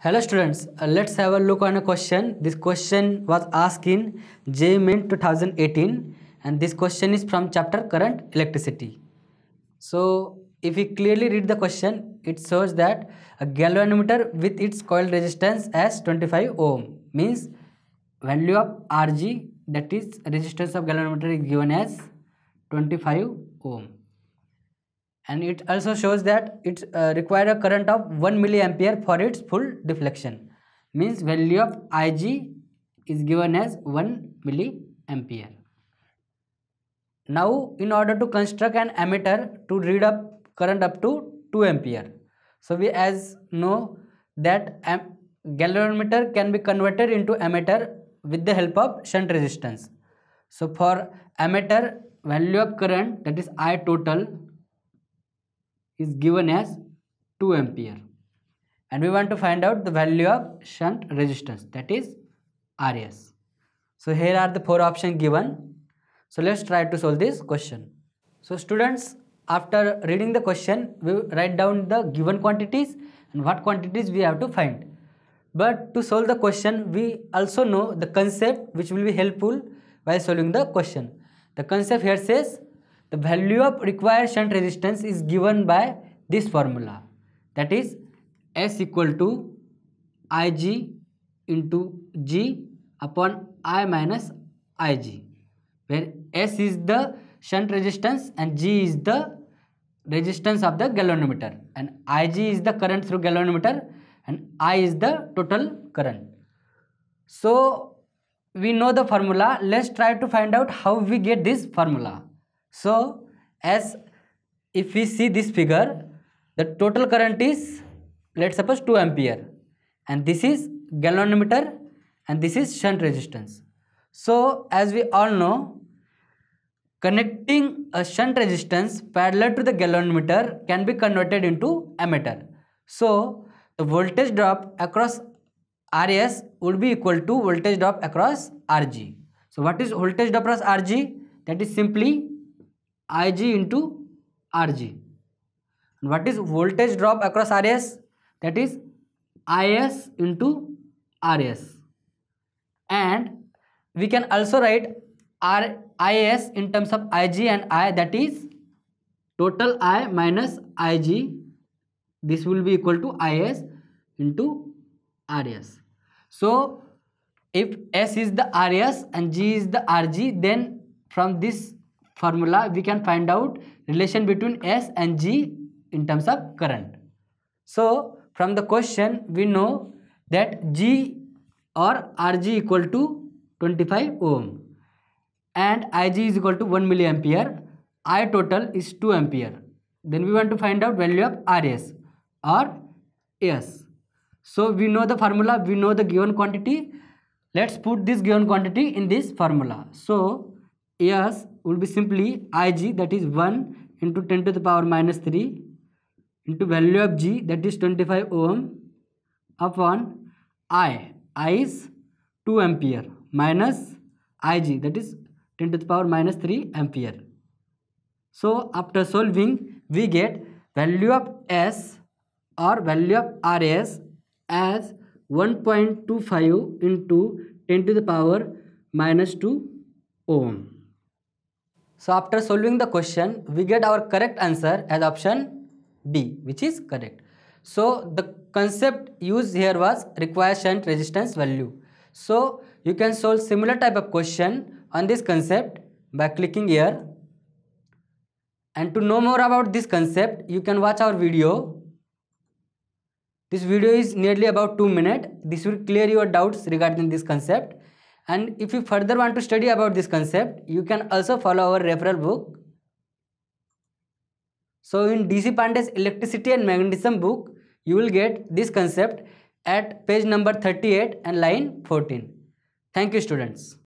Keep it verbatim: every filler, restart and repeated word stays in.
Hello students, uh, let's have a look on a question. This question was asked in J E E Main two thousand eighteen and this question is from chapter Current Electricity. So if we clearly read the question, it shows that a galvanometer with its coil resistance as twenty-five ohm means value of R G, that is resistance of galvanometer, is given as twenty-five ohm. And it also shows that it uh, requires a current of one milliampere for its full deflection, means value of I G is given as one milliampere. Now in order to construct an ammeter to read up current up to two ampere, so we as know that galvanometer can be converted into ammeter with the help of shunt resistance. So for ammeter, value of current, that is I total, is given as two ampere, and we want to find out the value of shunt resistance, that is R S. So here are the four options given. So let's try to solve this question. So students, after reading the question, we write down the given quantities and what quantities we have to find. But to solve the question, we also know the concept which will be helpful while solving the question. The concept here says the value of required shunt resistance is given by this formula, that is S equal to I G into G upon I minus I G, where S is the shunt resistance and G is the resistance of the galvanometer, and I G is the current through galvanometer and I is the total current. So we know the formula. Let's try to find out how we get this formula. So as if we see this figure, the total current is, let's suppose, two ampere, and this is galvanometer and this is shunt resistance. So as we all know, connecting a shunt resistance parallel to the galvanometer can be converted into ammeter. So the voltage drop across R S would be equal to voltage drop across R G. So what is voltage drop across R G? That is simply I G into R G. And what is voltage drop across R S? That is I S into R S. And we can also write R I S in terms of I G and I, that is total I minus I G. This will be equal to I S into R S. So if S is the R S and G is the R G, then from this formula we can find out relation between S and G in terms of current. So from the question we know that G or R G equal to twenty-five ohm and I G is equal to one milliampere. I total is two ampere. Then we want to find out value of R S or S. So we know the formula, we know the given quantity. Let's put this given quantity in this formula. So S will be simply I G, that is one into ten to the power minus three into value of G, that is twenty-five ohm, upon I. I is two ampere minus I G, that is ten to the power minus three ampere. So after solving, we get value of S or value of R S as one point two five into ten to the power minus two ohm. So after solving the question, we get our correct answer as option B, which is correct. So the concept used here was required shunt resistance value. So you can solve similar type of question on this concept by clicking here. And to know more about this concept, you can watch our video. This video is nearly about two minutes. This will clear your doubts regarding this concept. And if you further want to study about this concept, you can also follow our referral book. So in D C Pandey's Electricity and Magnetism book, you will get this concept at page number thirty-eight and line fourteen. Thank you, students.